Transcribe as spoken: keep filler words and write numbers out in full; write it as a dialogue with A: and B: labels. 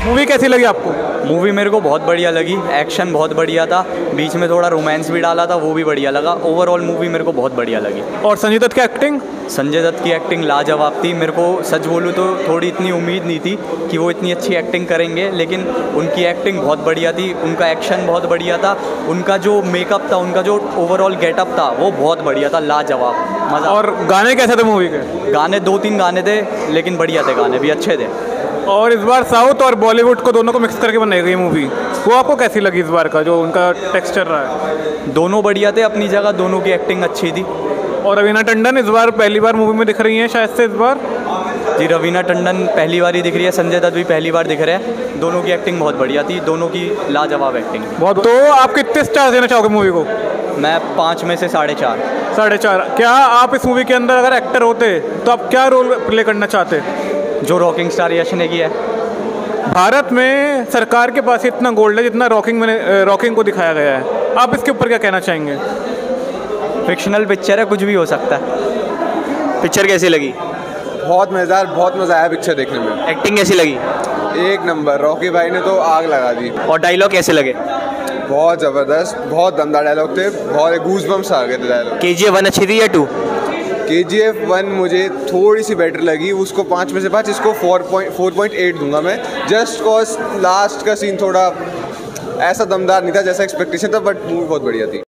A: Movie कैसी लगी आपको?
B: मूवी मेरे को बहुत बढ़िया लगी, एक्शन बहुत बढ़िया था, बीच में थोड़ा रोमांस भी डाला था, वो भी बढ़िया लगा। ओवरऑल मूवी मेरे को बहुत बढ़िया लगी।
A: और संजय दत्त की एक्टिंग?
B: संजय दत्त की एक्टिंग लाजवाब थी। मेरे को सच बोलूँ तो थोड़ी इतनी उम्मीद नहीं थी कि वो इतनी अच्छी एक्टिंग करेंगे, लेकिन उनकी एक्टिंग बहुत बढ़िया थी, उनका एक्शन बहुत बढ़िया था, उनका जो मेकअप था, उनका जो ओवरऑल गेटअप था वो बहुत बढ़िया था, लाजवाब, मज़ा।
A: और गाने कैसे थे मूवी के?
B: गाने दो तीन गाने थे, लेकिन बढ़िया थे, गाने भी अच्छे थे।
A: और इस बार साउथ और बॉलीवुड को दोनों को मिक्स करके बनाई गई मूवी, वो आपको कैसी लगी इस बार का जो उनका टेक्सचर रहा है?
B: दोनों बढ़िया थे अपनी जगह, दोनों की एक्टिंग अच्छी थी।
A: और रवीना टंडन इस बार पहली बार मूवी में दिख रही हैं शायद से इस बार?
B: जी, रवीना टंडन पहली बार ही दिख रही है, संजय दत्त भी पहली बार दिख रहे हैं। दोनों की एक्टिंग बहुत बढ़िया थी, दोनों की लाजवाब एक्टिंग।
A: बहुत। तो आप कितने स्टार देना चाहोगे मूवी को?
B: मैं पाँच में से साढ़े चार।
A: साढ़े चार। क्या आप इस मूवी के अंदर अगर एक्टर होते तो आप क्या रोल प्ले करना चाहते?
B: जो रॉकिंग स्टार यश ने किया है।
A: भारत में सरकार के पास इतना गोल्ड है जितना रॉकिंग में रॉकिंग को दिखाया गया है, आप इसके ऊपर क्या कहना चाहेंगे?
B: फिक्शनल पिक्चर है, कुछ भी हो सकता है।
C: पिक्चर कैसी लगी?
D: बहुत मज़ेदार, बहुत मज़ा आया पिक्चर देखने में।
C: एक्टिंग कैसी लगी?
D: एक नंबर, रॉकी भाई ने तो आग लगा दी।
C: और डायलॉग कैसे लगे?
D: बहुत ज़बरदस्त, बहुत दमदार डायलॉग थे, बहुत गूज बम्स आ गए थे डायलॉग।
C: के जी एफ वन अच्छी थी या टू?
D: के जी एफ वन मुझे थोड़ी सी बेटर लगी, उसको पाँच में से पाँच, इसको four point four point eight दूंगा मैं, जस्ट कॉज लास्ट का सीन थोड़ा ऐसा दमदार नहीं था जैसा एक्सपेक्टेशन था, बट मूवी बहुत बढ़िया थी।